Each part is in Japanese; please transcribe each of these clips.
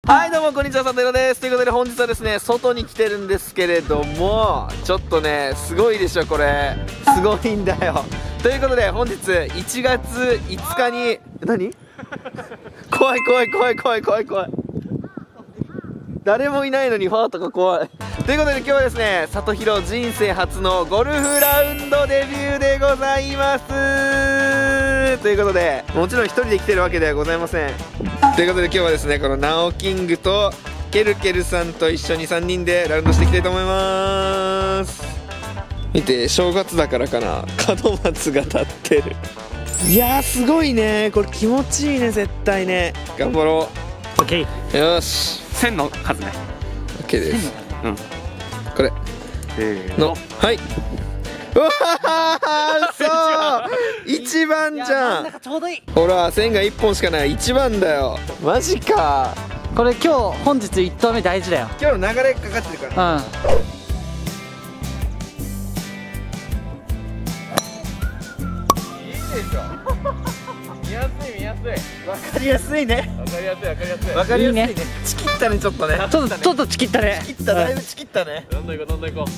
はいどうもこんにちは、さとひろです。ということで本日はですね、外に来てるんですけれども、ちょっとね、すごいでしょこれ。すごいんだよ。ということで本日1月5日に、何怖い怖い怖い怖い怖い怖い。誰もいないのにファーとか怖い。ということで今日はですね、さとひろ人生初のゴルフラウンドデビューでございます。ということで、もちろん一人で来てるわけではございません。ということで今日はですね、このナオキングとケルケルさんと一緒に3人でラウンドしていきたいと思います。見て、正月だからかな、門松が立ってる。いやーすごいね、これ気持ちいいね、絶対ね。頑張ろう。 OK。 よし、 線の数ね。 OK です。 うん、 これの、はい。うわー、そう一番じゃん。 ちょうどいい。 ほら、線が1本しかない。1番だよ。マジか。 これ今日本日1投目大事だよ。 今日の流れかかってるから。 うん。 いいでしょ。見やすい見やすい。わかりやすいね。わかりやすいわかりやすい。わかりやすいね。チキったね、ちょっとね。 ちょっとチキったね。 チキった、だいぶチキったね。 どんどん行こう、どんどん行こう。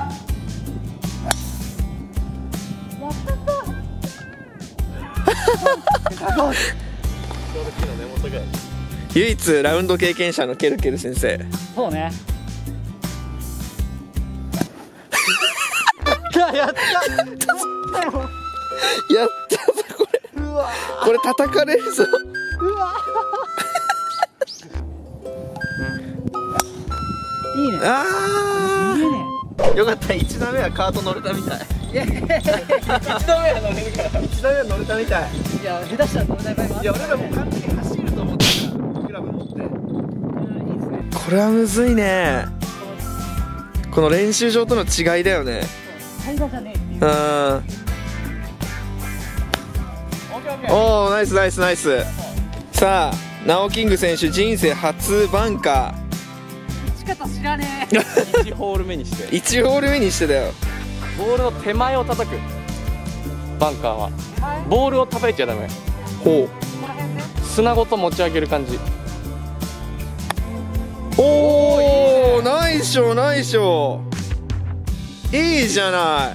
唯一ラウンド経験者のケルケル先生。 そうね。やった。 やったぞこれ。これ叩かれるぞ。 いいね。 あいいね。 ー、よかった。1打目はカート乗れたみたい。1打目は乗れるから。1打目は乗れたみたい。 いや、下手したら乗れない場合もある。 いや、俺らもう完全に走ると思ってたから、クラブ持って。これはむずいね。この練習場との違いだよね。 平らじゃねえっていう。 うん。おー、ナイスナイスナイス。さあ、ナオキング選手人生初バンカ打ち方知らねえ。 1ホール目にしてー。1ホール目にしてだよ。 ボールの手前を叩く。バンカーはボールを叩いちゃダメ。 ほ砂ごと持ち上げる感じ。 う。おー、ナイスショーナイスショー。いいじゃない。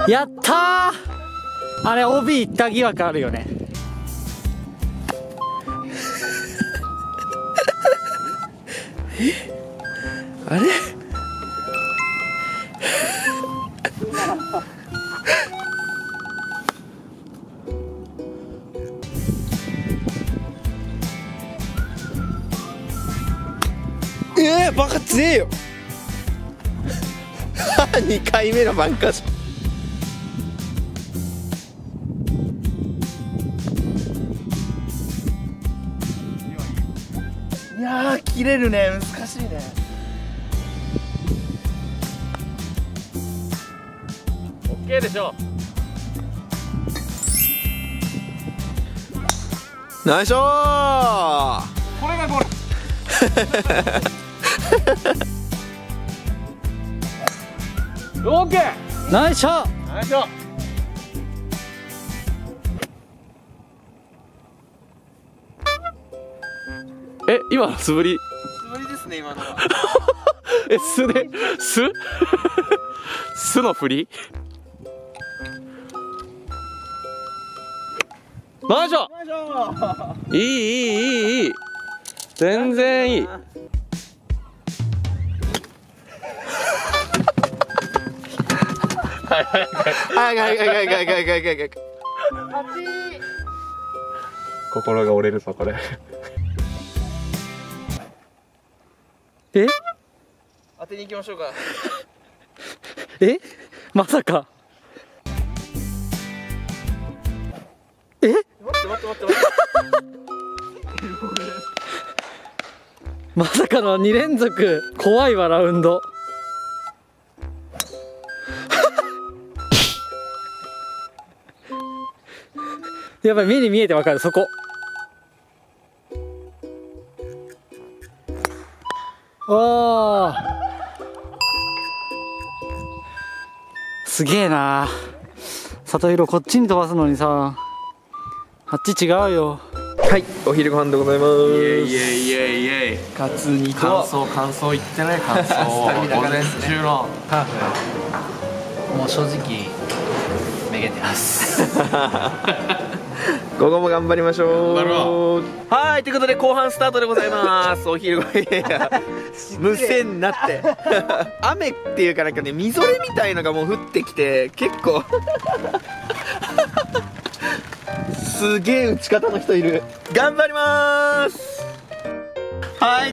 やったー。あれ OB 行った疑惑あるよね。 あれバカ強えよ。2回目のバンカーじゃん。いやー、切れるね。難しいね。 オッケーでしょ。 ナイスショー。 これがゴール。オッケー。 ナイスショー。 ナイスショー。え、今の素振り。 素振りですね、今のは。 え、素で、素の振り。ナイスショー。いい。全然いい。心が折れるぞこれ。 え？ 当てに行きましょうか。 え？まさか。え？ 待ってまさかの2連続。怖いわラウンド。やっぱり目に見えてわかる、そこ。おー、すげえな。里広こっちに飛ばすのにさ、 あっち違うよ。 はい、お昼ご飯でございます。 イエイイエイイエイイエイ。 カツ煮感と想言ってね、感想。 スタミナ午前がですね中のハーフ。もう正直めげてます。 午後も頑張りましょう。 頑張ろはい、ということで後半スタートでございます。お昼ご飯、いやいや無線になって雨っていうかなんかね、みぞれみたいのがもう降ってきて結構すげえ打ち方の人いる。頑張りまーす。はい、